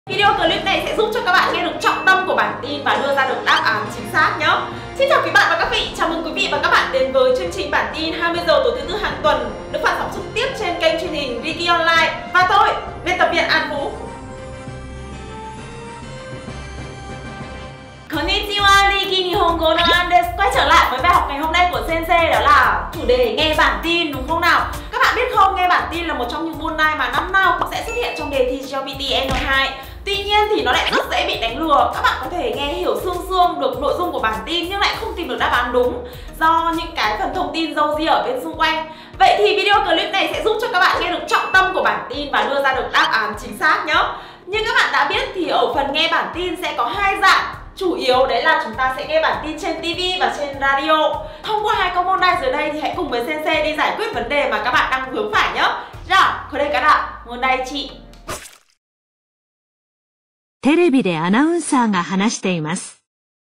Video clip này sẽ giúp cho các bạn nghe được trọng tâm của bản tin và đưa ra được đáp án chính xác nhé. Xin chào quý bạn và các vị, chào mừng quý vị và các bạn đến với chương trình bản tin 20 giờ tối thứ Tư hàng tuần được phát sóng trực tiếp trên kênh truyền hình Riki Online và tôi, biên tập viên An Vũ. Konnichiwa, Riki Nihongo no An desu. Quay trở lại với bài học ngày hôm nay của Sensei, đó là chủ đề nghe bản tin, đúng không nào? Các bạn biết không, nghe bản tin là một trong những môn này mà năm nào cũng sẽ xuất hiện trong đề thi JLPT N2. Tuy nhiên thì nó lại rất dễ bị đánh lừa. Các bạn có thể nghe hiểu sương được nội dung của bản tin nhưng lại không tìm được đáp án đúng do những cái phần thông tin râu ria ở bên xung quanh. Vậy thì video clip này sẽ giúp cho các bạn nghe được trọng tâm của bản tin và đưa ra được đáp án chính xác nhé. Như các bạn đã biết thì ở phần nghe bản tin sẽ có hai dạng. Chủ yếu đấy là chúng ta sẽ nghe bản tin trên TV và trên radio. Thông qua hai câu môn này dưới đây thì hãy cùng với Sensei đi giải quyết vấn đề mà các bạn đang vướng phải nhé. Ra,これから問題1。 テレビでアナウンサーが話しています。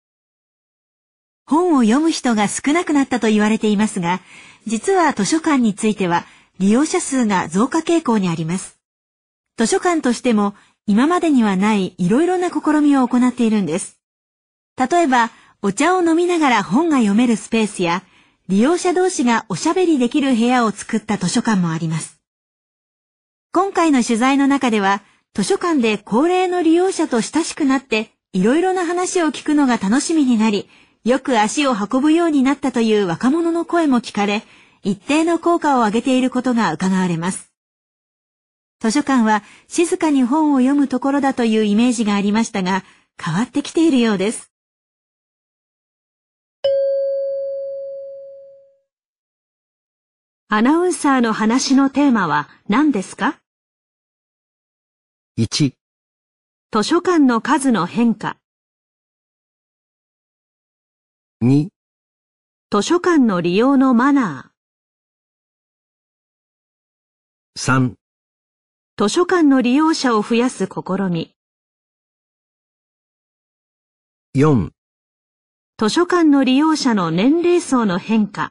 本を読む人が少なくなったと言われていますが、実は図書館については利用者数が増加傾向にあります。図書館としても今までにはないいろいろな試みを行っているんです。例えば、お茶を飲みながら本が読めるスペースや、利用者同士がおしゃべりできる部屋を作った図書館もあります。今回の取材の中では、図書館で高齢の利用者と親しくなって、いろいろな話を聞くのが楽しみになり、よく足を運ぶようになったという若者の声も聞かれ、一定の効果を上げていることが伺われます。図書館は静かに本を読むところだというイメージがありましたが、変わってきているようです。アナウンサーの話のテーマは何ですか？ 1、 図書館の数の変化。 2、 図書館の利用のマナー。 3、 図書館の利用者を増やす試み。 4、 図書館の利用者の年齢層の変化。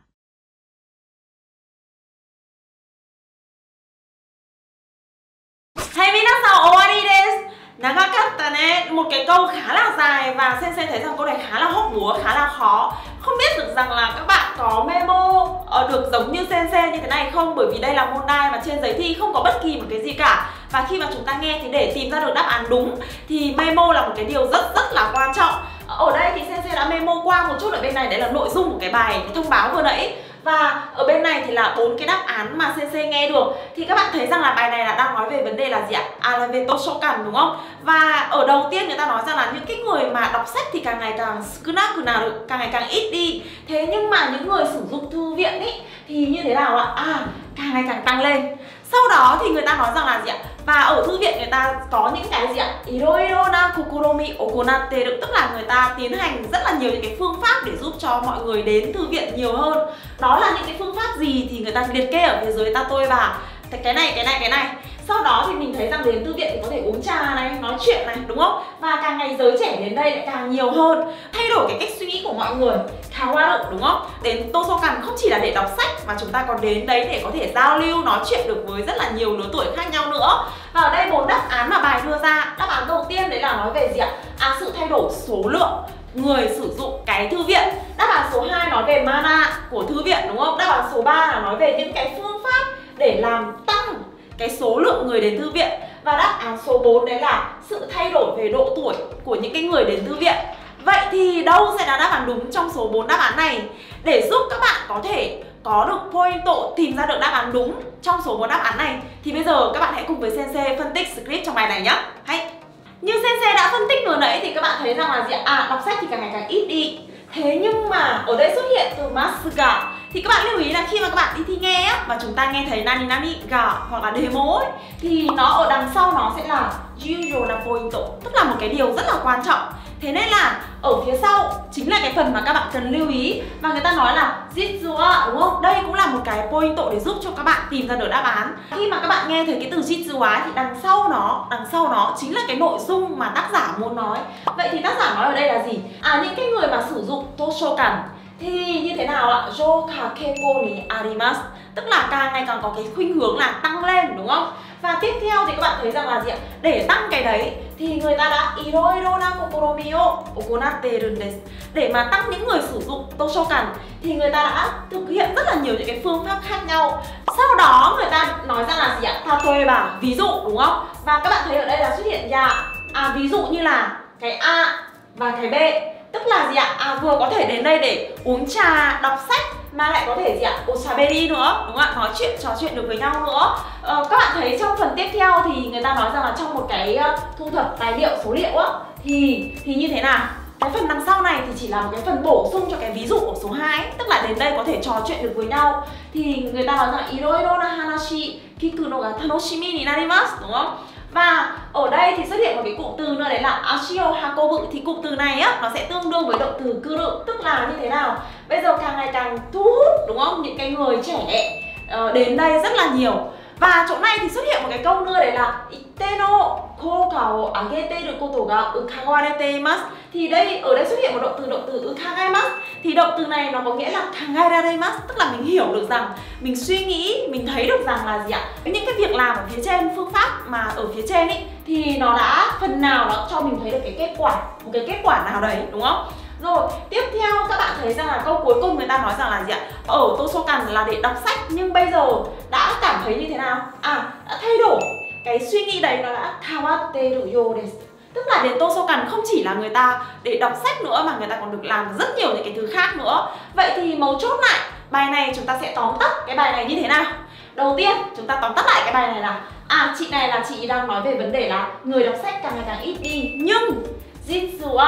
Hay minasan, owari desu. Nagakatta ne, một cái câu khá là dài và Sensei thấy rằng câu này khá là hóc búa, khá là khó. Không biết được rằng là các bạn có memo được giống như Sensei như thế này không? Bởi vì đây là môn đai mà trên giấy thi không có bất kỳ một cái gì cả. Và khi mà chúng ta nghe thì để tìm ra được đáp án đúng thì memo là một cái điều rất là quan trọng. Ở đây thì Sensei đã memo qua một chút ở bên này, đấy là nội dung của cái bài cái thông báo vừa nãy. Và ở bên này thì là 4 cái đáp án mà Sensei nghe được. Thì các bạn thấy rằng là bài này là đang nói về vấn đề là gì ạ? À, là về Toshokan, đúng không? Và ở đầu tiên người ta nói rằng là những cái người mà đọc sách thì càng ngày càng sukunaku, càng ngày càng ít đi. Thế nhưng mà những người sử dụng thư viện ý, thì như thế nào ạ? À, càng ngày càng tăng lên. Sau đó thì người ta nói rằng là gì ạ? Và ở thư viện người ta có những cái gì ạ? Iroiro na kokoromi okonatteru, tức là người ta tiến hành rất là nhiều những cái phương pháp để giúp cho mọi người đến thư viện nhiều hơn. Đó là những cái phương pháp gì thì người ta liệt kê ở phía dưới ta tôi vào cái này. Sau đó thì mình thấy rằng đến thư viện thì có thể uống trà này, nói chuyện này, đúng không? Và càng ngày giới trẻ đến đây lại càng nhiều hơn. Thay đổi cái cách suy nghĩ của mọi người, kawaru, đúng không? Đến Toshokan không chỉ là để đọc sách mà chúng ta còn đến đấy để có thể giao lưu, nói chuyện được với rất là nhiều lứa tuổi khác nhau nữa. Và ở đây 4 đáp án mà bài đưa ra. Đáp án đầu tiên đấy là nói về gì ạ? À, sự thay đổi số lượng người sử dụng cái thư viện. Đáp án số 2 nói về mana của thư viện, đúng không? Đáp án số 3 là nói về những cái phương pháp để làm tăng cái số lượng người đến thư viện. Và đáp án số 4 đấy là sự thay đổi về độ tuổi của những cái người đến thư viện. Vậy thì đâu sẽ là đáp án đúng trong số 4 đáp án này? Để giúp các bạn có thể có được pointo, tìm ra được đáp án đúng trong số 4 đáp án này thì bây giờ các bạn hãy cùng với Sensei phân tích script trong bài này nhé. Hay. Như Sensei đã phân tích vừa nãy thì các bạn thấy rằng là gì ạ? À, đọc sách thì càng ngày càng ít đi. Thế nhưng mà ở đây xuất hiện từ masuga thì các bạn lưu ý là khi mà các bạn đi thi nghe á, mà chúng ta nghe thấy nani nani ga hoặc là demo ấy, thì nó ở đằng sau nó sẽ là usual na pointo, tức là một cái điều rất là quan trọng. Thế nên là ở phía sau chính là cái phần mà các bạn cần lưu ý. Và người ta nói là jitsu, đúng không? Đây cũng là một cái pointo để giúp cho các bạn tìm ra được đáp án. Khi mà các bạn nghe thấy cái từ jitsu thì đằng sau nó chính là cái nội dung mà tác giả muốn nói. Vậy thì tác giả nói ở đây là gì? À, những cái người mà sử dụng Toshokan thì như thế nào ạ? Jouka keiko ni arimasu, tức là càng ngày càng có cái khuynh hướng là tăng lên, đúng không? Và tiếp theo thì các bạn thấy rằng là gì ạ? Để tăng cái đấy thì người ta đã iroiro na kokoromi o okonatte desu. Để mà tăng những người sử dụng Toshokan thì người ta đã thực hiện rất là nhiều những cái phương pháp khác nhau. Sau đó người ta nói rằng là gì ạ? Tatoeba, ví dụ, đúng không? Và các bạn thấy ở đây là xuất hiện ya. Ví dụ như là cái A và cái B. Tức là gì ạ? Vừa có thể đến đây để uống trà, đọc sách mà lại có thể gì ạ? Oshaberi nữa, đúng không ạ? Nói chuyện, trò chuyện được với nhau nữa. Các bạn thấy trong phần tiếp theo thì người ta nói rằng là trong một cái thu thập tài liệu, số liệu á, thì như thế nào? Cái phần đằng sau này thì chỉ là một cái phần bổ sung cho cái ví dụ của số 2 ấy. Tức là đến đây có thể trò chuyện được với nhau. Thì người ta nói rằng iroiro na hanashi kiku no ga tanoshimi ni narimasu, đúng không? Và ở đây thì xuất hiện một cái cụm từ nữa, đấy là ashio hakobu. Thì cụm từ này á, nó sẽ tương đương với động từ kuru. Tức là như thế nào? Bây giờ càng ngày càng thu hút, đúng không? Những cái người trẻ đến đây rất là nhiều. Và chỗ này thì xuất hiện một cái câu nữa, đấy là itte no kouka o ageteru koto ga ukawarete imasu. Thì ở đây xuất hiện một động từ ukagaimasu. Thì động từ này nó có nghĩa là kangairaremasu, tức là mình hiểu được rằng, mình suy nghĩ, mình thấy được rằng là gì ạ? Những cái việc làm ở phía trên, phương pháp mà ở phía trên ý, thì nó đã phần nào nó cho mình thấy được cái kết quả, một cái kết quả nào đấy, đúng không? Rồi, tiếp theo các bạn thấy rằng là câu cuối cùng người ta nói rằng là gì ạ? Ở Toshokan là để đọc sách, nhưng bây giờ đã cảm thấy như thế nào? Đã thay đổi. Cái suy nghĩ đấy nó đã kawateru yo desu. Tức là đến Toshokan không chỉ là người ta để đọc sách nữa mà người ta còn được làm rất nhiều những cái thứ khác nữa. Vậy thì mấu chốt lại, bài này chúng ta sẽ tóm tắt cái bài này như thế nào? Đầu tiên, chúng ta tóm tắt lại cái bài này là chị này là chị đang nói về vấn đề là người đọc sách càng ngày càng ít đi. Nhưng Jitsu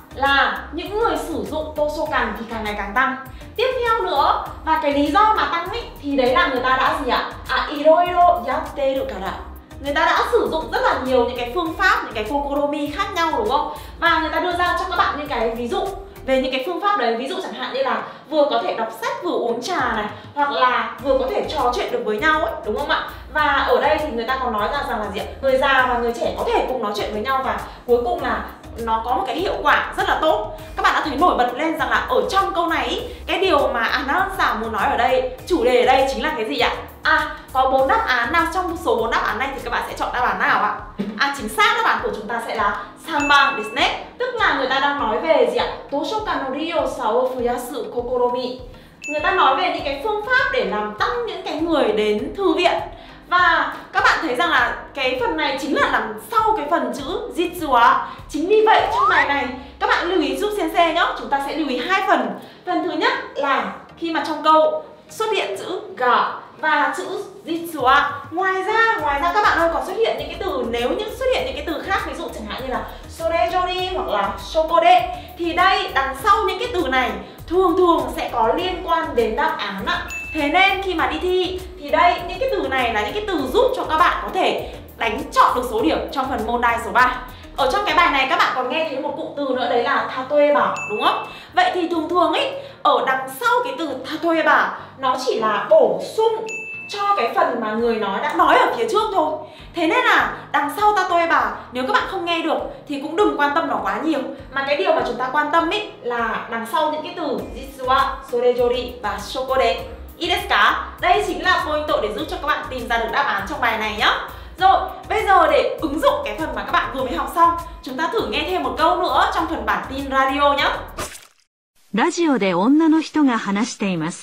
là những người sử dụng Toshokan thì càng ngày càng tăng. Tiếp theo nữa, và cái lý do mà tăng ấy, thì đấy là người ta đã gì ạ? Iroiro yatteru kara. Người ta đã sử dụng rất là nhiều những cái phương pháp, những cái kokoromi khác nhau, đúng không? Và người ta đưa ra cho các bạn những cái ví dụ về những cái phương pháp đấy. Ví dụ chẳng hạn như là vừa có thể đọc sách, vừa uống trà này, hoặc là vừa có thể trò chuyện được với nhau ấy, đúng không ạ? Và ở đây thì người ta còn nói ra rằng là gì ạ? Người già và người trẻ có thể cùng nói chuyện với nhau, và cuối cùng là nó có một cái hiệu quả rất là tốt. Các bạn đã thấy nổi bật lên rằng là ở trong câu này cái điều mà Announcer muốn nói ở đây, chủ đề ở đây chính là cái gì ạ? Có 4 đáp án. Nào trong số 4 đáp án này thì các bạn sẽ chọn đáp án nào ạ? Chính xác đáp án của chúng ta sẽ là Sanban desu ne. Tức là người ta đang nói về gì ạ? Toshokan no riyousa o fuyasu kokoromi. Người ta nói về những cái phương pháp để làm tăng những cái người đến thư viện. Và các bạn thấy rằng là cái phần này chính là nằm sau cái phần chữ Jitsu. Chính vì vậy trong bài này các bạn lưu ý giúp sensei nhé. Chúng ta sẽ lưu ý 2 phần. Phần thứ nhất là khi mà trong câu xuất hiện chữ ga và chữ Jitsu. Ngoài ra các bạn ơi, còn xuất hiện những cái từ, nếu như xuất hiện những cái từ khác, ví dụ chẳng hạn như là sorejori hoặc là shokode, thì đây đằng sau những cái từ này thường sẽ có liên quan đến đáp án ạ. Thế nên khi mà đi thi thì đây, những cái từ này là những cái từ giúp cho các bạn có thể đánh chọn được số điểm trong phần môn đai số 3. Ở trong cái bài này các bạn còn nghe thấy một cụm từ nữa, đấy là tatoeba, đúng không? Vậy thì thường ấy, ở đằng sau cái từ tatoeba nó chỉ là bổ sung cho cái phần mà người nói đã nói ở phía trước thôi. Thế nên là đằng sau tatoeba nếu các bạn không nghe được thì cũng đừng quan tâm nó quá nhiều. Mà cái điều mà chúng ta quan tâm ấy là đằng sau những cái từ Jitsu, sorejori và shokode. Đây chính là point để giúp cho các bạn tìm ra được đáp án trong bài này nhá. Rồi, bây giờ để ứng dụng cái phần mà các bạn vừa mới học xong, chúng ta thử nghe thêm một câu nữa trong phần bản tin radio nhé. ラジオで女の人が話しています。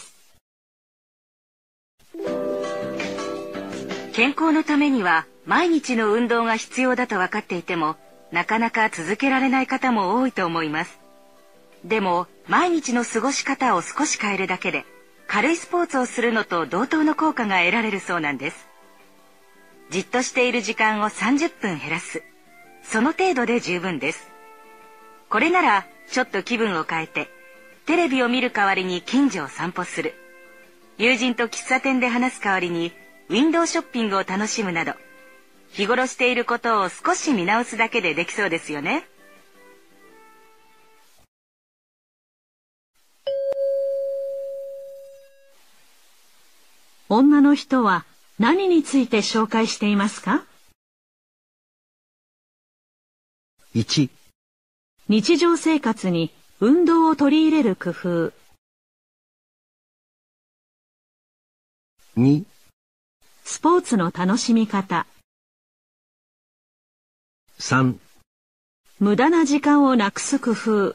健康のためには毎日の運動が必要だと分かっていても、なかなか続けられない方も多いと思います。でも、毎日の過ごし方を少し変えるだけで、軽いスポーツをするのと同等の効果が得られるそうなんです。じっとしている時間を30分減らす。その程度で十分です。これならちょっと気分を変えて、テレビを見る代わりに近所を散歩する。友人と喫茶店で話す代わりにウィンドウショッピングを楽しむなど、日頃していることを少し見直すだけでできそうですよね。女の人は何について紹介していますか？ 1、 日常生活に運動を取り入れる工夫。 2、 スポーツの楽しみ方。 3、 無駄な時間をなくす工夫。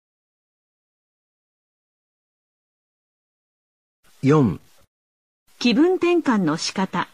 4、 気分転換の仕方。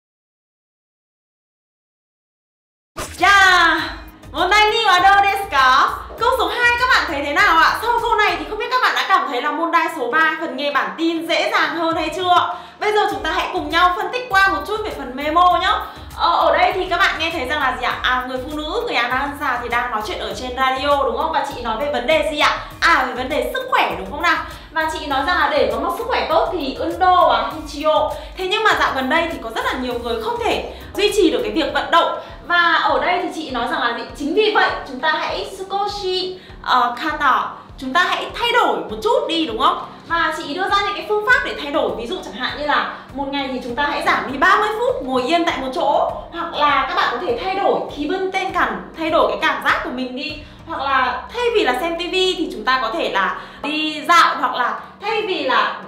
じゃあ、問題2はどうですか? Câu số 2 các bạn thấy thế nào ạ? Sau câu này thì không biết các bạn đã cảm thấy là môn đai số 3 phần nghe bản tin dễ dàng hơn hay chưa? Bây giờ chúng ta hãy cùng nhau phân tích qua một chút về phần memo nhé. Ở đây thì các bạn nghe thấy rằng là gì ạ? Người phụ nữ, người announcer thì đang nói chuyện ở trên radio đúng không? Và chị nói về vấn đề gì ạ? Về vấn đề sức khỏe đúng không nào? Và chị nói rằng là để có một sức khỏe tốt thì Undo và Hichio. Thế nhưng mà dạo gần đây thì có rất là nhiều người không thể duy trì được cái việc vận động. Và ở đây thì chị nói rằng là chính vì vậy chúng ta hãy Sukoshi Kata, chúng ta hãy thay đổi một chút đi đúng không? Và chị đưa ra những cái phương pháp để thay đổi. Ví dụ chẳng hạn như là một ngày thì chúng ta hãy giảm đi 30 phút ngồi yên tại một chỗ. Hoặc là các bạn có thể thay đổi khí bưng tên cẳng, thay đổi cái cảm giác của mình đi. Hoặc là thay vì là xem tivi thì chúng ta có thể là đi dạo. Hoặc là thay vì là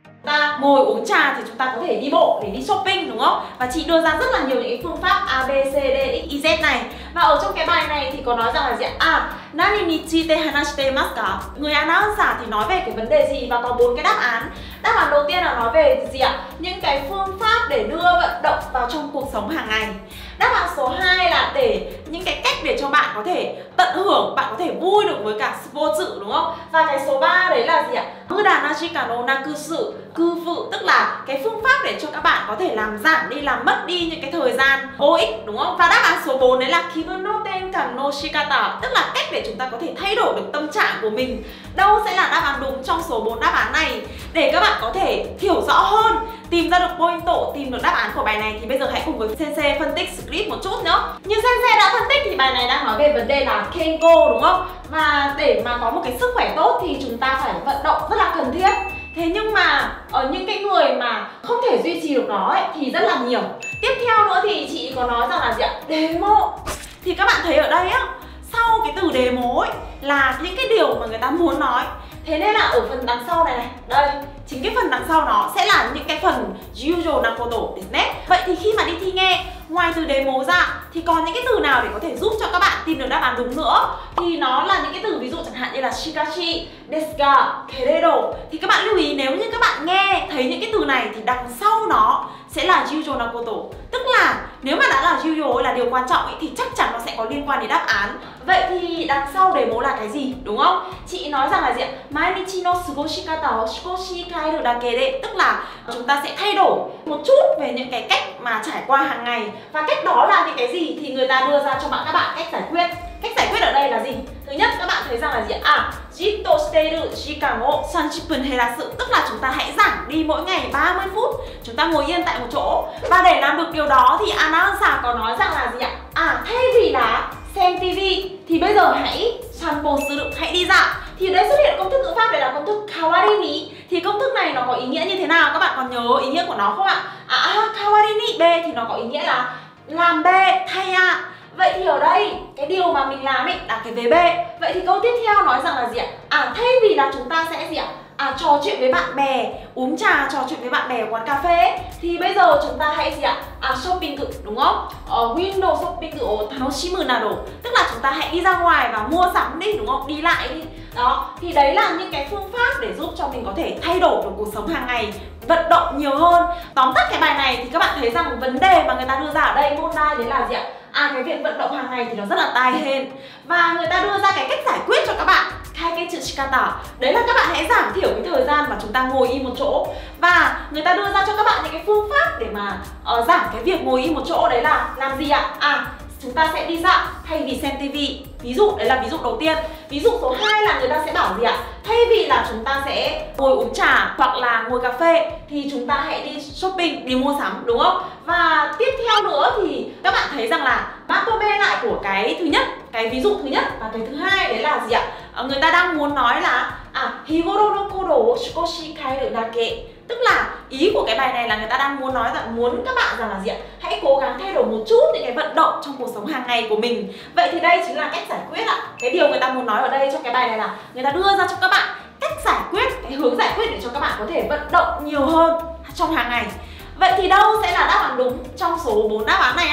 ta ngồi uống trà thì chúng ta có thể đi bộ để đi shopping đúng không? Và chị đưa ra rất là nhiều những cái phương pháp A, B, C, D, X, Y, Z này. Và ở trong cái bài này thì có nói rằng là gì ạ? Nani ni chite hanashitemasu ka? Người announcer thì nói về cái vấn đề gì và có 4 cái đáp án. Đáp án đầu tiên là nói về gì ạ? Những cái phương pháp để đưa vận động vào trong cuộc sống hàng ngày. Đáp án số 2 là để những cái cách để cho bạn có thể tận hưởng, bạn có thể vui được với cả sport sự đúng không? Và cái số 3 đấy là gì ạ? Mudanashi no nakusu, cư phụ, tức là cái phương pháp để cho các bạn có thể làm giảm đi, làm mất đi những cái thời gian vô ích đúng không? Và đáp án số 4 đấy là Kibun no tenkan no shikata, tức là cách để chúng ta có thể thay đổi được tâm trạng của mình. Đâu sẽ là đáp án đúng trong số 4 đáp án này? Để các bạn có thể hiểu rõ hơn, tìm ra được point tổ, tìm được đáp án của bài này thì bây giờ hãy cùng với Sensei phân tích script một chút nữa. Như Sensei đã phân tích thì bài này đang nói về vấn đề là Kenko đúng không? Và để mà có một cái sức khỏe tốt thì chúng ta phải vận động rất là cần thiết. Thế nhưng mà ở những cái người mà không thể duy trì được nó ấy, thì rất là nhiều. Tiếp theo nữa thì chị có nói rằng là gì ạ? Demo. Thì các bạn thấy ở đây á, sau cái từ demo ấy là những cái điều mà người ta muốn nói. Thế nên là ở phần đằng sau này này, đây, chính cái phần đằng sau nó sẽ là những cái phần usual nakoto desu. Vậy thì khi mà đi thi nghe, ngoài từ demo ra thì còn những cái từ nào để có thể giúp cho các bạn tìm được đáp án đúng nữa? Thì nó là những cái từ ví dụ chẳng hạn như là shikashi, desu ga, keredo. Thì các bạn lưu ý nếu như các bạn nghe thấy những cái từ này thì đằng sau nó sẽ là usual nakoto. Tức là nếu mà đã là usual là điều quan trọng ấy, thì chắc chắn nó sẽ có liên quan đến đáp án. Vậy thì đằng sau demo là cái gì đúng không? Chị nói rằng là gì ạ? Mainichi no sugoshikata o shikoshi kaeru dake de, tức là chúng ta sẽ thay đổi một chút về những cái cách mà trải qua hàng ngày. Và cách đó là những cái gì thì người ta đưa ra cho các bạn cách giải quyết. Cách giải quyết ở đây là gì? Thứ nhất các bạn thấy rằng là gì ạ? Jitto shiteiru jikan o 30 分 herasu, tức là chúng ta hãy giảm đi mỗi ngày 30 phút. Chúng ta ngồi yên tại một chỗ. Và để làm được điều đó thì announcer có nói rằng là gì ạ? Thay vì là xem tivi thì bây giờ hãy sanpo suru, hãy đi dạo. Thì đây xuất hiện công thức ngữ pháp, đây là công thức kawarini. Thì công thức này nó có ý nghĩa như thế nào? Các bạn còn nhớ ý nghĩa của nó không ạ? Kawarini B thì nó có ý nghĩa là làm B thay A. Vậy thì ở đây cái điều mà mình làm ấy là cái vế B. Vậy thì câu tiếp theo nói rằng là gì ạ? Thay vì là chúng ta sẽ gì ạ? Trò chuyện với bạn bè, uống trà, trò chuyện với bạn bè ở quán cà phê ấy, thì bây giờ chúng ta hãy gì ạ? Shopping đúng không? Window shopping o tanoshimu nado, tức là chúng ta hãy đi ra ngoài và mua sắm đi đúng không? Đi lại đi. Đó, thì đấy là những cái phương pháp để giúp cho mình có thể thay đổi được cuộc sống hàng ngày, vận động nhiều hơn. Tóm tắt cái bài này thì các bạn thấy rằng vấn đề mà người ta đưa ra ở đây môn đai đấy là gì ạ? Cái việc vận động hàng ngày thì nó rất là tai hên. Và người ta đưa ra cái cách giải quyết cho các bạn cái chữ shikata. Đấy là các bạn hãy giảm thiểu cái thời gian mà chúng ta ngồi im một chỗ. Và người ta đưa ra cho các bạn những cái phương pháp để mà giảm cái việc ngồi im một chỗ. Đấy là làm gì ạ? Chúng ta sẽ đi dạo thay vì xem tivi. Ví dụ, đấy là ví dụ đầu tiên. Ví dụ số 2 là người ta sẽ bảo gì ạ? Thay vì là chúng ta sẽ ngồi uống trà hoặc là ngồi cà phê thì chúng ta hãy đi shopping, đi mua sắm đúng không? Và tiếp theo nữa thì các bạn thấy rằng là matome lại của cái thứ nhất, cái ví dụ thứ nhất và cái thứ hai đấy là gì ạ? Người ta đang muốn nói là higoro no kodo o shukoshi kaeru dake. Tức là ý của cái bài này là người ta đang muốn nói rằng muốn các bạn rằng là gì ạ? Hãy cố gắng thay đổi một chút những cái vận động trong cuộc sống hàng ngày của mình. Vậy thì đây chính là cách giải quyết ạ. Cái điều người ta muốn nói ở đây trong cái bài này là người ta đưa ra cho các bạn cách giải quyết, cái hướng giải quyết để cho các bạn có thể vận động nhiều hơn trong hàng ngày. Vậy thì đâu sẽ là đáp án đúng trong số 4 đáp án này ạ?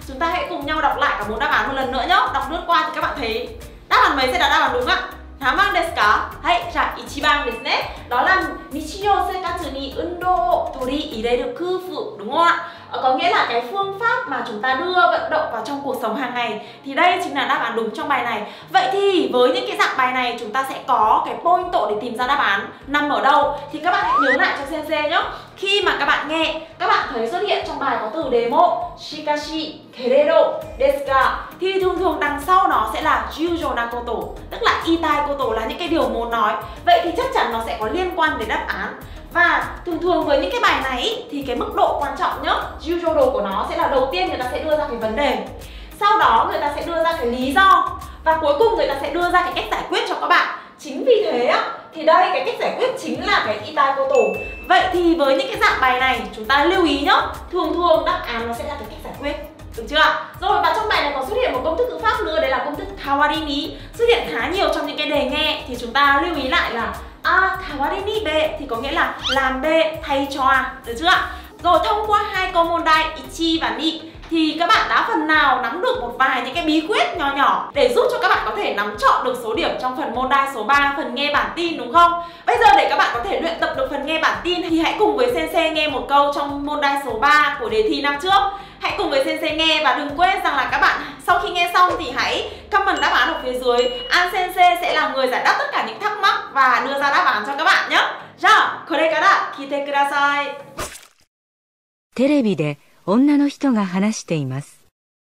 chúng ta hãy cùng nhau đọc lại cả 4 đáp án một lần nữa nhé. Đọc lướt qua thì các bạn thấy đáp án mấy sẽ là đáp án đúng ạ? Taman desu ka? Hay, ja, ichiban desu ne. Đó là nichijou seikatsu ni undou o toriireru kufu, đúng không ạ? Có nghĩa là cái phương pháp mà chúng ta đưa vận động vào trong cuộc sống hàng ngày. Thì đây chính là đáp án đúng trong bài này. Vậy thì với những cái dạng bài này chúng ta sẽ có cái pointo để tìm ra đáp án nằm ở đâu. Thì các bạn hãy nhớ lại cho sensei nhé. Khi mà các bạn nghe, các bạn thấy xuất hiện trong bài có từ demo, shikashi, keredo, desu ga, thì thường thường đằng sau nó sẽ là jujo na koto, tức là itai koto, là những cái điều muốn nói. Vậy thì chắc chắn nó sẽ có liên quan đến đáp án. Và thường thường với những cái bài này thì cái mức độ quan trọng nhá, usual đồ của nó sẽ là đầu tiên người ta sẽ đưa ra cái vấn đề, sau đó người ta sẽ đưa ra cái lý do, và cuối cùng người ta sẽ đưa ra cái cách giải quyết cho các bạn. Chính vì thế á, thì đây cái cách giải quyết chính là cái itai koto. Vậy thì với những cái dạng bài này chúng ta lưu ý nhá, thường thường đáp án nó sẽ là cái cách giải quyết, được chưa ạ? Rồi, và trong bài này còn xuất hiện một công thức ngữ pháp nữa, đấy là công thức kawarini, xuất hiện khá nhiều trong những cái đề nghe. Thì chúng ta lưu ý lại là kawarini B thì có nghĩa là làm B thay cho A, được chưa ạ? Rồi, thông qua hai câu môn đai ichi và ni thì các bạn đã phần nào nắm được một vài những cái bí quyết nhỏ nhỏ để giúp cho các bạn có thể nắm trọn được số điểm trong phần môn đai số 3, phần nghe bản tin, đúng không? Bây giờ để các bạn có thể luyện tập được phần nghe bản tin thì hãy cùng với sensei nghe một câu trong môn đai số 3 của đề thi năm trước. Hãy cùng với sensei nghe và đừng quên rằng là các bạn sau khi nghe xong thì hãy comment đáp án ở phía dưới. An sensei sẽ là người giải đáp tất cả những thắc mắc và đưa ra đáp án cho các bạn nhé. Ja, kore kara kite kudasai. テレビで女の人が話しています。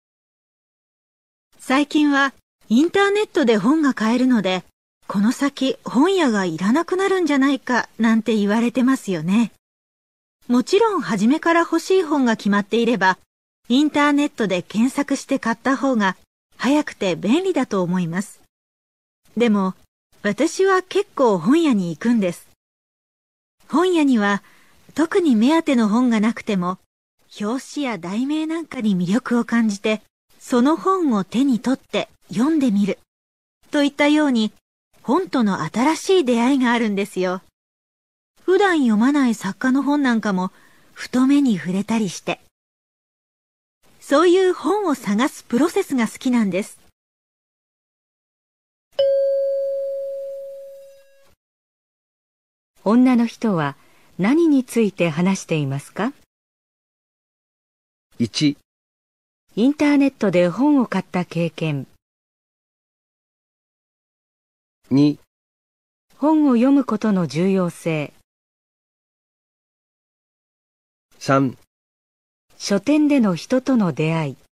最近はインターネットで本が買えるので、この先本屋がいらなくなるんじゃないかなんて言われてますよね。もちろん初めから欲しい本が決まっていれば、インターネットで検索して買った方が早くて便利だと思います。でも、私は結構本屋に行くんです。本屋には特に目当ての本がなくても、表紙や題名なんかに魅力を感じて、その本を手に取って読んでみる。といったように、本との新しい出会いがあるんですよ。普段読まない作家の本なんかも、ふと目に触れたりして。そういう本を探すプロセスが好きなんです。 女の人は何について話していますか ？1、 インターネットで本を買った経験。 2、 本を読むことの重要性。 3、 書店での人との出会い。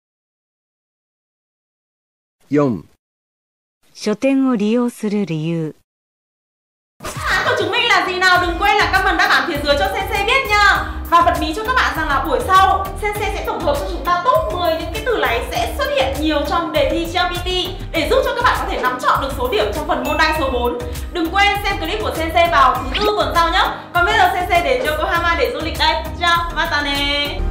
4。 書店を利用する理由。 Của chúng mình là gì nào? Đừng quên là comment đáp án phía dưới cho sensei biết nha. Và bật mí cho các bạn rằng là buổi sau sensei sẽ tổng hợp cho chúng ta top 10 những cái từ láy sẽ xuất hiện nhiều trong đề thi GLPT để giúp cho các bạn có thể nắm trọn được số điểm trong phần môn đai số 4. Đừng quên xem clip của sensei vào thứ Tư tuần sau nhé. Còn bây giờ sensei đến Yokohama để du lịch đây. Ciao, mata ne.